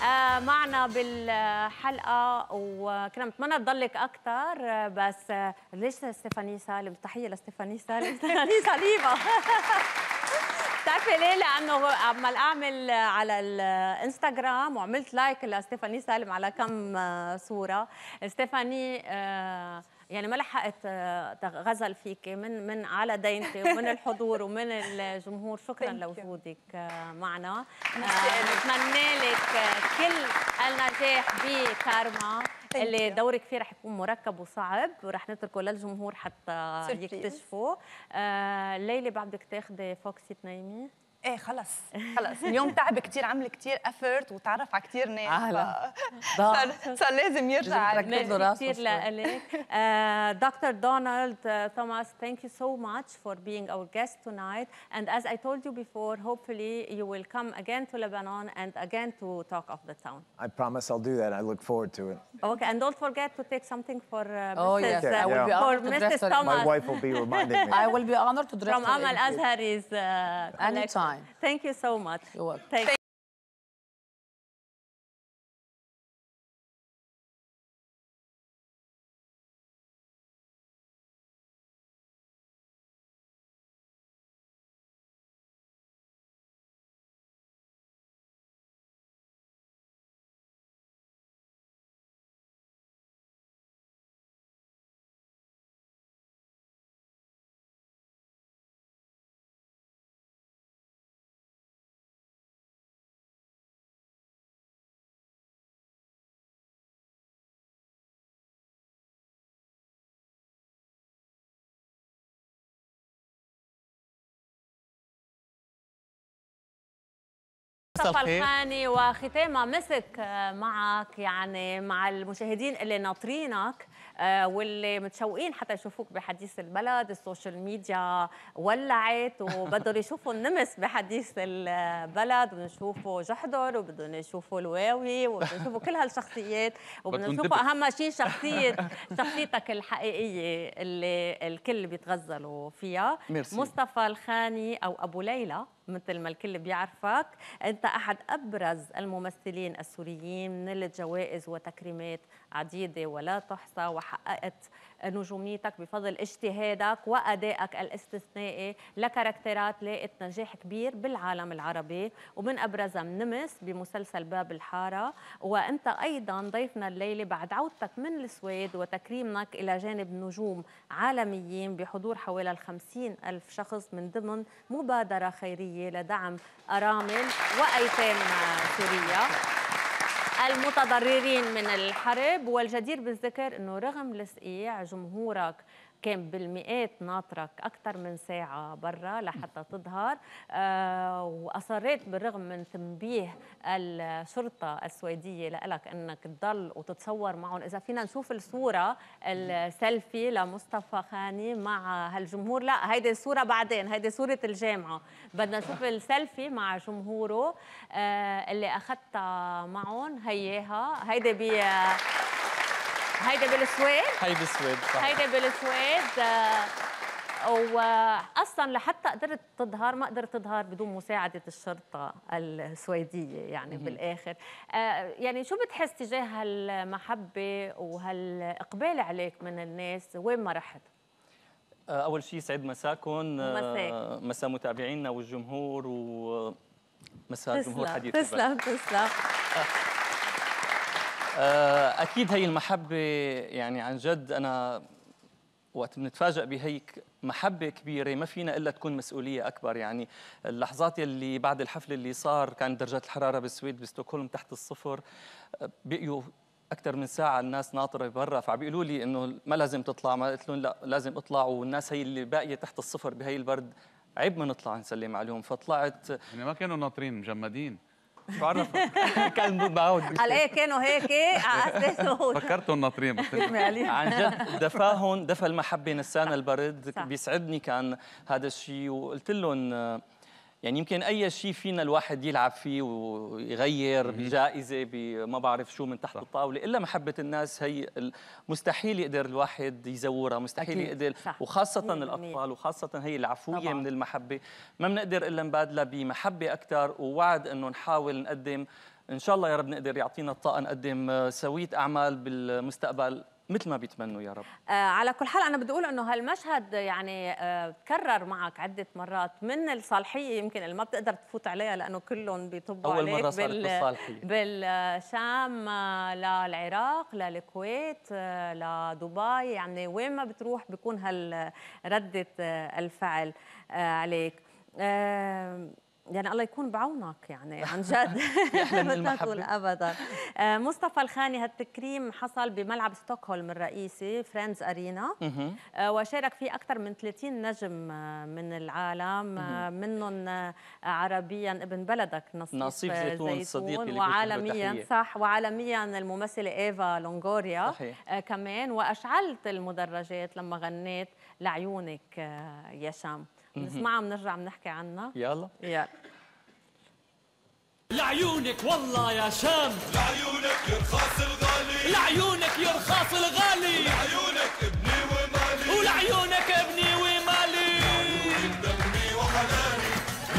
معنا بالحلقة وكنا نتمنى تضلك أكثر بس ليش ستيفاني سالم؟ تحية لستيفاني سالم، ستيفاني سليمة. بتعرفي ليه؟ لأنه عمال أعمل على الانستغرام وعملت لايك لستيفاني سالم على كم صورة. ستيفاني يعني ما لحقت غزل فيك من على دينتي ومن الحضور ومن الجمهور. شكرا لوجودك معنا. نتمنى لك كل النجاح بكارما اللي دورك فيه رح يكون مركب وصعب ورح نتركه للجمهور حتى يكتشفوا. ليلى بعدك تاخذي فوكسي تنيمي؟ ايه خلص اليوم تعب كثير، عمل كثير افورت وتعرف على كثير ناس صار لازم يرجع. كثير لك. Dr. Donald Thomas, thank you so much for being our guest tonight. And as I told you before, hopefully you will come again to Lebanon and again to talk of the town. I promise I'll do that. I look forward to it. Okay, and don't forget to take something for oh, Mrs. Yes. I will be honored to dress Thomas. My wife will be reminding me. I will be honored to dress from Amal Azhari's anytime. Thank you so much. You're welcome. مصطفى خاني وختامها مسك معك يعني مع المشاهدين اللي ناطرينك واللي متشوقين حتى يشوفوك بحديث البلد. السوشيال ميديا ولعت وبدهم يشوفوا النمس بحديث البلد، بدهم يشوفوا جحدر وبدهم يشوفوا الواوي وبدهم يشوفوا كل هالشخصيات وبدهم يشوفوا اهم شيء شخصيتك الحقيقيه اللي الكل بيتغزلوا فيها. ميرسي. مصطفى الخاني او ابو ليلى مثل ما الكل بيعرفك، انت احد ابرز الممثلين السوريين من الجوائز وتكريمات عديده ولا تحصى، وحققت نجوميتك بفضل اجتهادك وادائك الاستثنائي لكاركترات لاقت نجاح كبير بالعالم العربي، ومن ابرزها نمس بمسلسل باب الحاره. وانت ايضا ضيفنا الليله بعد عودتك من السويد وتكريمك الى جانب نجوم عالميين بحضور حوالي 50,000 شخص من ضمن مبادره خيريه لدعم ارامل وايتام سوريا المتضررين من الحرب. والجدير بالذكر انه رغم الصقيع جمهورك كان بالمئات ناطرك أكثر من ساعة برا لحتى تظهر، وأصريت بالرغم من تنبيه الشرطة السويدية لك أنك تضل وتتصور معهم. إذا فينا نشوف الصورة السيلفي لمصطفى خاني مع هالجمهور، لا هيدي الصورة بعدين، هيدي صورة الجامعة، بدنا نشوف السيلفي مع جمهوره اللي أخذتها معهم. هياها هيدي بالسويد. هيدي بالسويد صح. هيدي بالسويد. واصلا لحتى قدرت تظهر ما قدرت تظهر بدون مساعده الشرطه السويديه يعني بالاخر. يعني شو بتحس تجاه هالمحبه وهالاقبال عليك من الناس وين ما رحت؟ اول شيء سعد مساكم، مساء متابعينا والجمهور ومساء جمهور حديث تسلم. أكيد هي المحبة يعني عن جد. أنا وقت بنتفاجأ بهيك محبة كبيرة ما فينا إلا تكون مسؤولية أكبر. يعني اللحظات اللي بعد الحفل اللي صار كانت درجات الحرارة بالسويد بستوكهولم تحت الصفر، بقيوا أكثر من ساعة الناس ناطرة برا، فبيقولوا لي إنه ما لازم تطلع، ما قلت لهم لا لازم أطلع، والناس هي اللي باقية تحت الصفر بهي البرد عيب ما نطلع نسلم عليهم. فطلعت يعني ما كانوا ناطرين مجمدين. شو عرف كان بعود على ايه كانوا هيك على اساسه فكرتهم ناطرين عن جد. دفاهم دفى المحبه، نسانا البرد. بيسعدني كان هذا الشيء. وقلت لهم يعني يمكن اي شيء فينا الواحد يلعب فيه ويغير بجائزه ما بعرف شو من تحت الطاوله، الا محبه الناس هي مستحيل يقدر الواحد يزورها، مستحيل يقدر، وخاصه الاطفال، وخاصه هي العفويه طبعا. من المحبه ما بنقدر الا نبادلها بمحبه اكثر، ووعد انه نحاول نقدم ان شاء الله يا رب نقدر يعطينا الطاقه نقدم سويه اعمال بالمستقبل مثل ما بيتمنوا يا رب. على كل حال انا بدي اقول انه هالمشهد يعني تكرر معك عده مرات من الصالحيه، يمكن اللي ما بتقدر تفوت عليها لانه كلهم بيطبوا عليك. اول مره صارت بالصالحيه بالشام للعراق للكويت لدبي، يعني وين ما بتروح بيكون رده الفعل عليك. يعني الله يكون بعونك يعني عن جد. ما تقول ابدا. مصطفى الخاني، هالتكريم حصل بملعب ستوكهولم الرئيسي فريندز ارينا، وشارك فيه اكثر من 30 نجم من العالم، منهم عربيا ابن بلدك نصيف زيتون صديقي، وعالميا صح، وعالميا الممثله ايفا لونغوريا صحيح. كمان، واشعلت المدرجات لما غنيت لعيونك يا شام. نسمعها بنرجع بنحكي عنها. يلا لعيونك والله يا شام، لعيونك يرخص الغالي، لعيونك يرخص الغالي، لعيونك ابني ومالي، ولعيونك ابني ومالي، لعيونك دمي وحناني.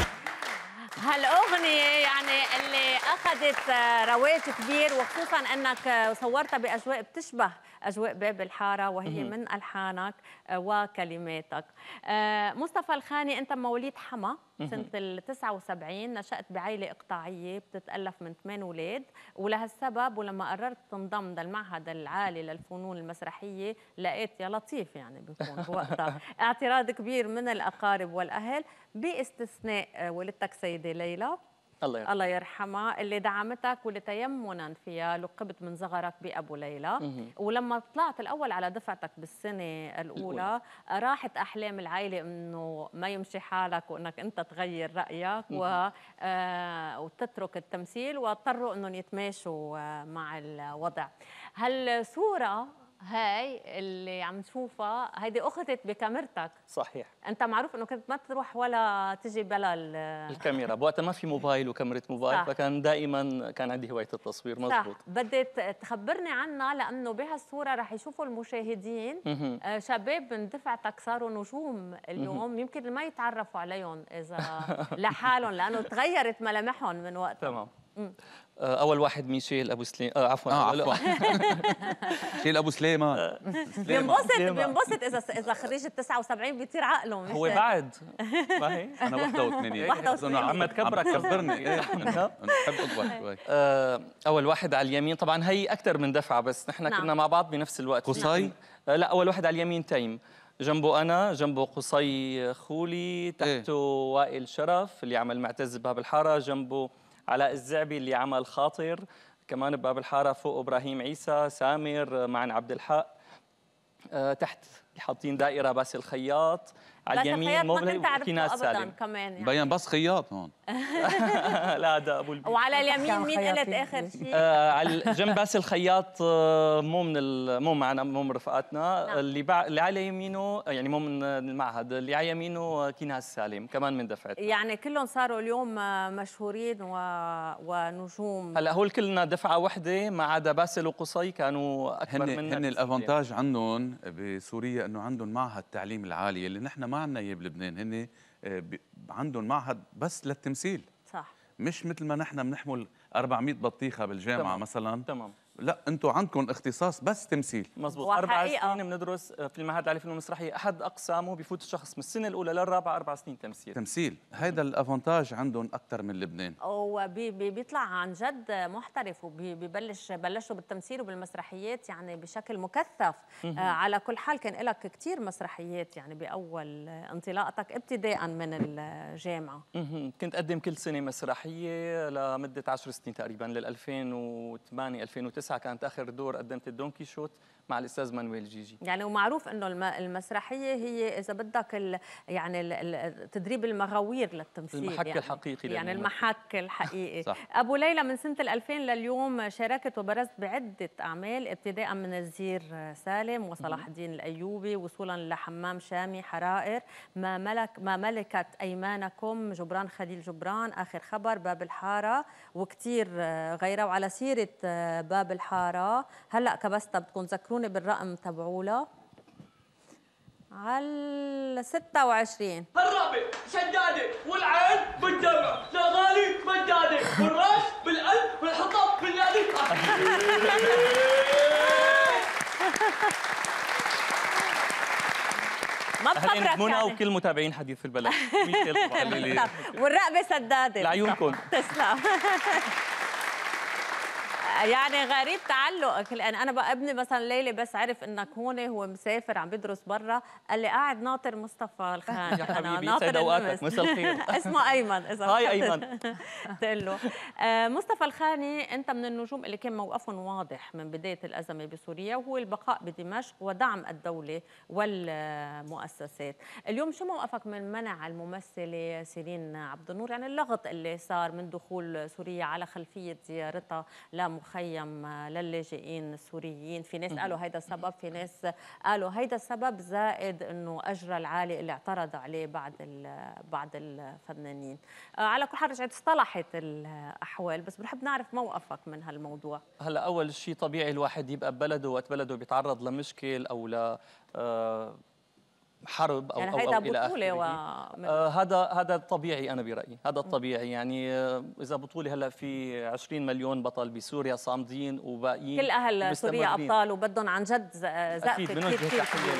هالأغنية يعني اللي أخذت رواج كبير، وخصوصا أنك صورتها بأجواء بتشبه أجواء باب الحارة، وهي من ألحانك وكلماتك. مصطفى الخاني، أنت مواليد حما سنة ال79، نشأت بعائلة إقطاعية بتتألف من 8 أولاد، ولهالسبب ولما قررت تنضم للمعهد العالي للفنون المسرحية لقيت يا لطيف يعني بيكون بوقتها اعتراض كبير من الأقارب والأهل، باستثناء والدتك سيدة ليلى الله يرحمها اللي دعمتك، واللي تيمنا فيها لقبت من صغرك بأبو ليلى. ولما طلعت الأول على دفعتك بالسنة الأولى راحت أحلام العائلة إنه ما يمشي حالك وإنك أنت تغير رأيك وتترك التمثيل، واضطروا إنهم يتماشوا مع الوضع. هالصورة هاي اللي عم نشوفها هيدي أخذت بكاميرتك صحيح. أنت معروف إنه كنت ما تروح ولا تجي بلا الكاميرا، بوقتها ما في موبايل وكاميرا موبايل صح. فكان دائما كان عندي هواية التصوير. مزبوط. بدي تخبرني عنها، لأنه بهالصورة رح يشوفوا المشاهدين شباب من دفعتك صاروا نجوم اليوم، يمكن ما يتعرفوا عليهم إذا لحالهم لأنه تغيرت ملامحهم من وقتها. تمام. اول واحد ميشيل ابو سليم عفوا ميشيل ابو سليمان بينبسط اذا خريج ال 79 بيطير عقله. هو بعد ما هي انا 81 عم تكبرك كبرني انا بحب اكبر شوي. اول واحد على اليمين، طبعا هي اكثر من دفعه بس نحن كنا مع بعض بنفس الوقت. قصي لا، اول واحد على اليمين تيم، جنبه انا، جنبه قصي خولي، تحته وائل شرف اللي عمل معتز بباب الحاره، جنبه علاء الزعبي اللي عمل خاطر كمان بباب الحاره، فوق ابراهيم عيسى، سامر، معن عبد الحق، تحت حاطين دائره باسل الخياط، على اليمين كيناس سالم كمان يعني. بين بس خياط هون. لا ده ابو البيت. وعلى اليمين مين قلت اخر شيء؟ على جنب باسل الخياط مو معنا، مو من رفقاتنا. نعم. اللي على يمينه يعني مو من المعهد، اللي على يمينه كيناس سالم كمان من دفعتنا. يعني كلهم صاروا اليوم مشهورين ونجوم. هلا هول كلنا دفعه وحده ما عدا باسل وقصي كانوا اكبر منا. هن الافونتاج عندهم بسوريا انه عندهم معهد التعليم العالي اللي نحن ما عندنا اياه بلبنان. هن عندهم معهد بس للتمثيل صح، مش مثل ما نحن بنحمل 400 بطيخه بالجامعه. تمام. مثلا تمام. لا، انتم عندكم اختصاص بس تمثيل. مزبوط. 4 سنين بندرس في المعهد العالي للفنون المسرحيه، احد اقسامه بفوت الشخص من السنه الاولى للرابعه 4 سنين تمثيل. هيدا الافونتاج عندهم اكثر من لبنان، وبيطلع عن جد محترف، وبيبلشوا بالتمثيل وبالمسرحيات يعني بشكل مكثف. على كل حال كان لك كثير مسرحيات يعني باول انطلاقتك ابتداء من الجامعه. كنت اقدم كل سنه مسرحيه لمده 10 سنين تقريبا، لل 2008 2009 2009 كانت اخر دور قدمت الدونكي شوت مع الاستاذ مانويل جيجي. يعني ومعروف انه المسرحيه هي اذا بدك يعني تدريب المغاوير للتمثيل، المحك يعني الحقيقي، يعني المحك الحقيقي. صح. ابو ليلى، من سنه 2000 لليوم شاركت وبرزت بعده اعمال، ابتداء من الزير سالم وصلاح الدين الايوبي وصولا لحمام شامي، حرائر، ما ملكت ايمانكم، جبران خليل جبران، اخر خبر، باب الحاره، وكثير غيرها. وعلى سيره باب الحاره، هلا كبستا بدكم تذكروني بالرقم تبعوله على 26. الرابع شداده والعين بالدمع، لا غالي مجاني، والراس بالقلب بالحطب بالنادي. ما بفكرك منى يعني. وكل متابعين حديث في البلد. والرقبه سداده لعيونكم. تسلم. يعني غريب تعلقك، لان انا بقى ابني مثلا ليلى بس عرف انك هون، هو مسافر عم بدرس برا، قال لي قاعد ناطر مصطفى الخاني. يا حبيبي يسعد اوقاتك، مساء الخير. اسمه ايمن اذا هاي ايمن. تقول له مصطفى الخاني، انت من النجوم اللي كان موقفهم واضح من بدايه الازمه بسوريا، وهو البقاء بدمشق ودعم الدوله والمؤسسات. اليوم شو موقفك من منع الممثله سيرين عبد النور، يعني اللغط اللي صار من دخول سوريا على خلفيه زيارتها مخيم للاجئين السوريين؟ في ناس قالوا هيدا السبب، في ناس قالوا هيدا السبب، زائد انه اجرى العالي اللي اعترض عليه بعض الفنانين. على كل حال رجعت اصطلحت الاحوال، بس بنحب نعرف موقفك من هالموضوع. هلا اول شيء طبيعي الواحد يبقى ببلده، وقت بلده بيتعرض لمشكل او ل حرب او يعني او, هيدا أو الى اخره. هذا طبيعي، انا برايي هذا الطبيعي. يعني اذا بطوله هلا في 20 مليون بطل بسوريا صامدين وباقيين، كل اهل سوريا ابطال وبدهم عن جد زقفه كثير كثير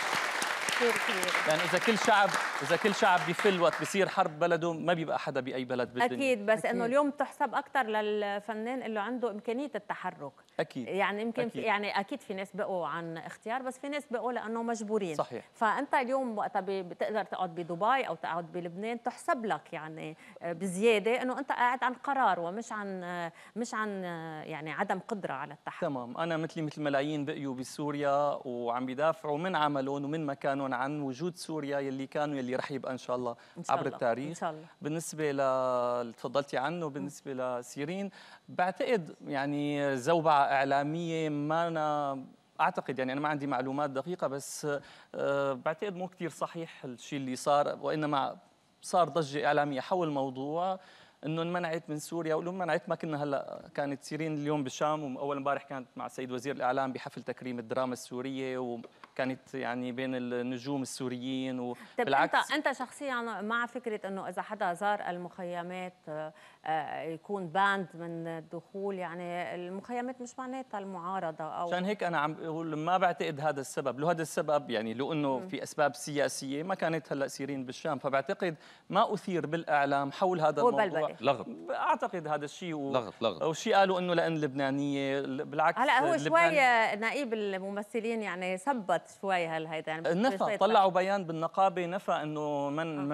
يعني اذا كل شعب بيفل وقت بيصير حرب بلده، ما بيبقى حدا باي بلد بالدنيا. اكيد، بس انه اليوم تحسب اكثر للفنان اللي عنده امكانيه التحرك. اكيد يعني يمكن أكيد. يعني اكيد في ناس بقوا عن اختيار، بس في ناس بقوا لانه مجبورين. صحيح. فانت اليوم وقتها بتقدر تقعد بدبي او تقعد بلبنان، تحسب لك يعني بزياده انه انت قاعد عن قرار، ومش عن يعني عدم قدره على التحرك. تمام. انا مثل ملايين بقيوا بسوريا وعم بيدافعوا من عملهم ومن مكانهم عن وجود سوريا يلي رح يبقى ان شاء الله عبر التاريخ. ان شاء الله. بالنسبه اللي تفضلتي عنه، بالنسبه لسيرين، بعتقد يعني زوبعه اعلاميه، ما أنا اعتقد، يعني انا ما عندي معلومات دقيقه، بس بعتقد مو كثير صحيح الشيء اللي صار، وانما صار ضجه اعلاميه حول الموضوع انه انمنعت من سوريا. ولو منعت ما كنا هلا، كانت سيرين اليوم بالشام، واول امبارح كانت مع السيد وزير الاعلام بحفل تكريم الدراما السوريه، وكانت يعني بين النجوم السوريين. وبالعكس انت شخصيا مع فكره انه اذا حدا زار المخيمات يكون باند من الدخول؟ يعني المخيمات مش معناتها المعارضه، او عشان هيك انا عم بقول ما بعتقد هذا السبب. لو هذا السبب يعني لو انه في اسباب سياسيه ما كانت هلا سيرين بالشام. فبعتقد ما اثير بالاعلام حول هذا الموضوع لغط. اعتقد هذا الشيء لغط. وشيء قالوا انه لان لبنانيه. بالعكس هلا هو شوي نقيب الممثلين يعني ثبت شوي هيدا، يعني نفى، طلعوا بيان بالنقابه نفى انه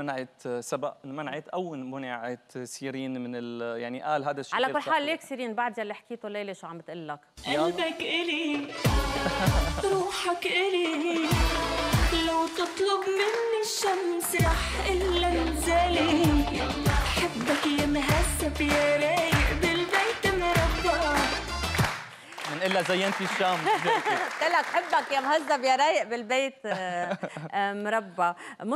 منعت او منعت سيرين من يعني قال هذا الشيء. على كل حال ليك سيرين، بعد اللي حكيته ليلى شو عم بتقول لك؟ قلبك إلي روحك إلي، لو تطلب مني الشمس رح إلا انزلي، حبك يا مهذب يا رايق بالبيت مربى. من إلا زينتي الشام. قلت لك حبك يا مهذب يا رايق بالبيت مربى.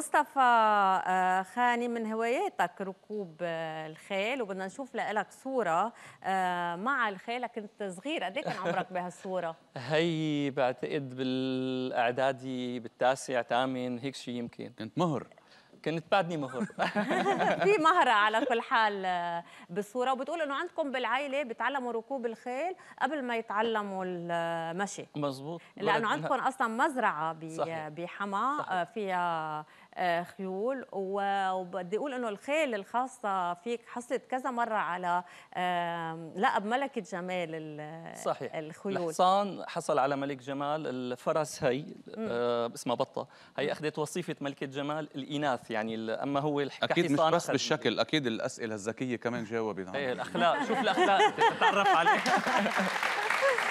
مصطفى خاني، من هواياتك ركوب الخيل، وبدنا نشوف لك صورة مع الخيل. كنت صغير، قد ايه كان عمرك بهالصورة؟ هي بعتقد بالإعدادي بالتاسع ثامن هيك شيء يمكن. كنت مهر. كنت بعدني مهر. في مهرة على كل حال بالصورة. وبتقول انه عندكم بالعائلة بتعلموا ركوب الخيل قبل ما يتعلموا المشي. مزبوط. لانه عندكم اصلا مزرعة بحما فيها خيول، وبدي اقول انه الخيل الخاصة فيك حصلت كذا مرة على لقب ملكة جمال صحيح. الخيول. الحصان حصل على ملك جمال. الفرس هي اسمها بطة، هي اخذت وصيفة ملكة جمال الإناث. يعني اما هو اكيد مش بس بالشكل، اكيد الاسئله الذكيه كمان جاوبت عنها. ايه الاخلاق، شوف الاخلاق تتعرف عليه.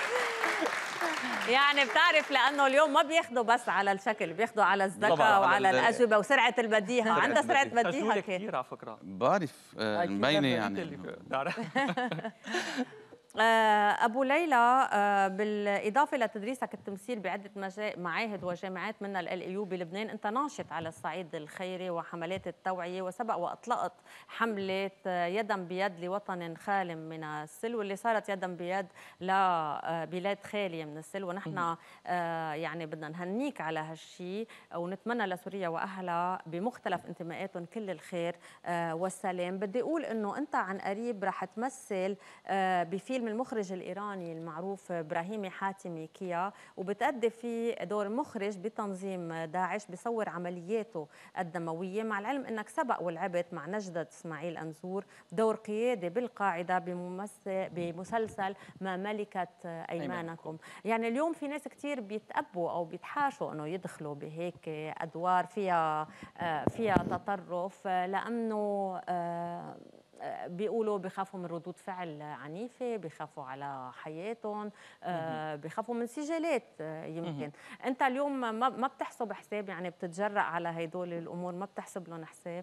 يعني بتعرف لانه اليوم ما بياخذوا بس على الشكل، بياخذوا على الذكاء وعلى الاجوبه وسرعه البديهه. عندها سرعه بديهه كثير على فكره. بعرف مبينه يعني. أبو ليلى، بالإضافة لتدريسك التمثيل بعدة معاهد وجامعات منها LAU بلبنان، أنت ناشط على الصعيد الخيري وحملات التوعية، وسبق وأطلقت حملة يدا بيد لوطن خال من السلو اللي صارت يدا بيد لبلاد خالية من السلو، ونحن يعني بدنا نهنيك على هالشيء ونتمنى لسوريا وأهلها بمختلف انتماءاتهم كل الخير والسلام. بدي أقول أنه أنت عن قريب رح تمثل بفيلم المخرج الإيراني المعروف إبراهيم حاتمي كيا، وبتأدي فيه دور مخرج بتنظيم داعش بيصور عملياته الدموية، مع العلم أنك سبق ولعبت مع نجدة إسماعيل أنزور دور قيادي بالقاعدة بمسلسل ما ملكت أيمانكم. يعني اليوم في ناس كتير بيتأبوا أو بيتحاشوا أنه يدخلوا بهيك أدوار فيها تطرف، لأنه بيقولوا بخافوا من ردود فعل عنيفة، بخافوا على حياتهم، بخافوا من سجالات يمكن. أنت اليوم ما بتحسب حساب، يعني بتتجرأ على هيدول الأمور، ما بتحسب لهم حساب؟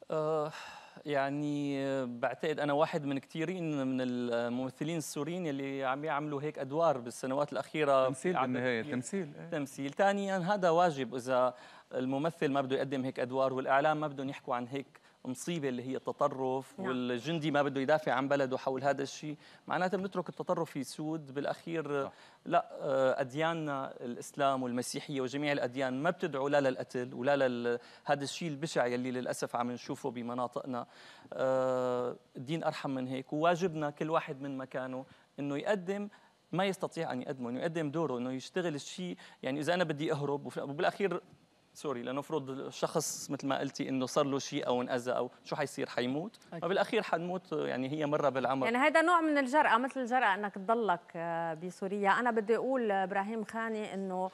يعني بعتقد أنا واحد من كثيرين من الممثلين السوريين اللي عم يعملوا هيك أدوار بالسنوات الأخيرة. تمثيل بالنهاية، تمثيل. ثانيا هذا واجب، إذا الممثل ما بده يقدم هيك أدوار والإعلام ما بدهم يحكوا عن هيك مصيبة اللي هي التطرف، والجندي ما بده يدافع عن بلده حول هذا الشيء، معناته بنترك التطرف يسود. بالأخير لا، أدياننا الإسلام والمسيحية وجميع الأديان ما بتدعو لا للقتل ولا هذا الشيء البشع يلي للأسف عم نشوفه بمناطقنا. الدين أرحم من هيك، وواجبنا كل واحد من مكانه إنه يقدم ما يستطيع أن يقدمه، إنه يقدم دوره، إنه يشتغل الشيء. يعني إذا أنا بدي أهرب وبالأخير سوري، لنفرض الشخص مثل ما قلتي انه صار له شيء او انأذى او شو حيصير، حيموت، وبالاخير حنموت، يعني هي مره بالعمر. يعني هذا نوع من الجرأة، مثل الجرأة انك تضلك بسوريا. انا بدي اقول ابراهيم خاني انه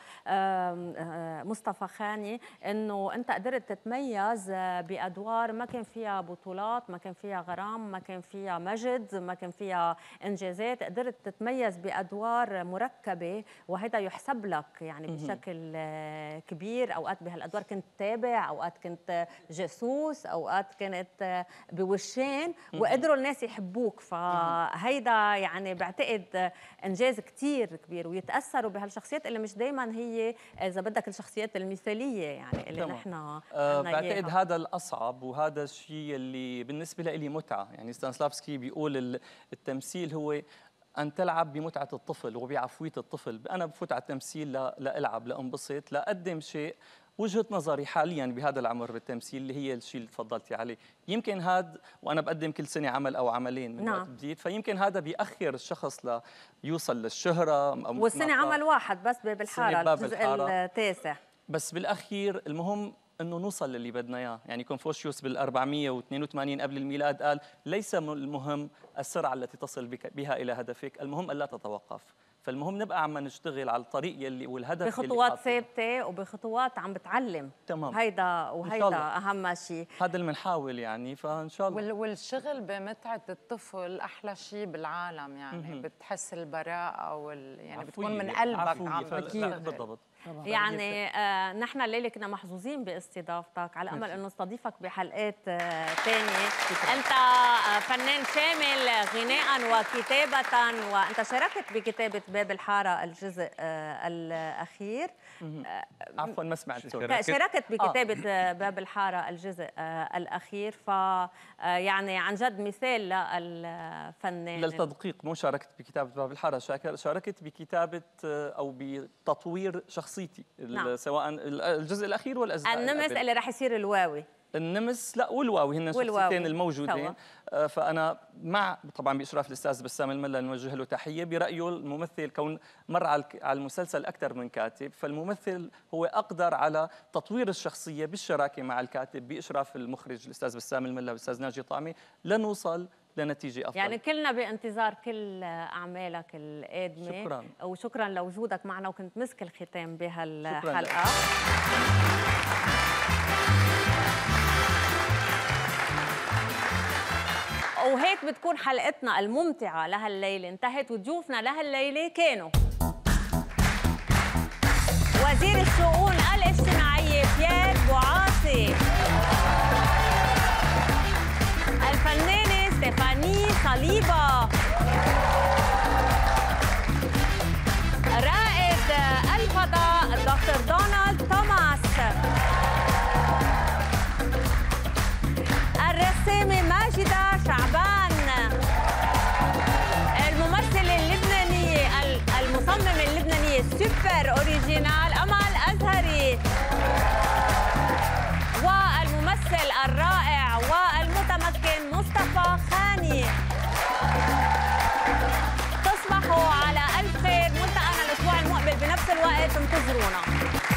مصطفى خاني انه انت قدرت تتميز بادوار ما كان فيها بطولات، ما كان فيها غرام، ما كان فيها مجد، ما كان فيها انجازات، قدرت تتميز بادوار مركبه، وهذا يحسب لك يعني بشكل كبير. اوقات بهالادوار كنت تابع، اوقات كنت جاسوس، اوقات كانت بوشين، وقدروا الناس يحبوك. فهيدا يعني بعتقد انجاز كتير كبير، ويتاثروا بهالشخصيات اللي مش دائما هي اذا بدك الشخصيات المثاليه يعني اللي نحن بعتقد هذا الاصعب، وهذا الشيء اللي بالنسبه لي متعه. يعني ستانسلافسكي بيقول التمثيل هو أن تلعب بمتعة الطفل وبعفوية الطفل. أنا بفوت على التمثيل لألعب، لأنبسط، لأقدم شيء وجهة نظري حاليا بهذا العمر بالتمثيل اللي هي الشيء اللي تفضلتي عليه. يمكن هذا، وأنا بقدم كل سنة عمل أو عملين من وقت جديد، فيمكن هذا بيأخر الشخص ليوصل للشهرة. والسنة عمل واحد بس باب الحارة، الجزء التاسع. بس بالأخير المهم انه نوصل للي بدنا اياه. يعني كونفوشيوس بال 482 قبل الميلاد قال: ليس المهم السرعه التي تصل بها الى هدفك، المهم الا تتوقف. فالمهم نبقى عم نشتغل على الطريق يلي والهدف بخطوات ثابته وبخطوات عم بتعلم. تمام. هيدا اهم شيء، هذا اللي بنحاول يعني. فان شاء الله. والشغل بمتعه الطفل احلى شيء بالعالم، يعني بتحس البراءه يعني بتكون من قلبك. اكيد بالضبط. يعني نحن الليله كنا محظوظين باستضافتك، على امل انه نستضيفك بحلقات ثانيه. انت فنان شامل غناء وكتابه، وانت شاركت بكتابه باب الحاره الجزء الاخير. عفوا ما سمعت. شاركت بكتابه باب الحاره الجزء الاخير، ف يعني عن جد مثال للفنان. للتدقيق، مو شاركت بكتابه باب الحاره، شاركت بكتابه او بتطوير شخصيتي. سواء الجزء الاخير والاجزاء النمس اللي راح يصير الواوي. النمس لا والواوي هن الشخصيتين الموجودين. فانا مع طبعا باشراف الاستاذ بسام الملا نوجه له تحيه، برايه الممثل كون مر على المسلسل اكثر من كاتب، فالممثل هو اقدر على تطوير الشخصيه بالشراكه مع الكاتب باشراف المخرج الاستاذ بسام الملا والاستاذ ناجي طعمي لنوصل لنتيجه افضل. يعني كلنا بانتظار كل اعمالك القادمه. شكرا، وشكرا لوجودك معنا، وكنت مسك الختام بهالحلقه. وهيك بتكون حلقتنا الممتعة لهالليلة انتهت، وضيوفنا لهالليلة كانوا وزير الشؤون الاجتماعية بيير بوعاصي، الفنانة ستيفاني صليبة، رائد الفضاء الدكتور دونالد توماس، الرسامة ماجدة شعبان، الممثلة اللبنانية المصممة اللبنانية سوبر أوريجينال أمل أزهري، والممثل الرائع والمتمكن مصطفى خاني. تصبحوا على ألف خير، ملتقانا الأسبوع المقبل بنفس الوقت، انتظرونا.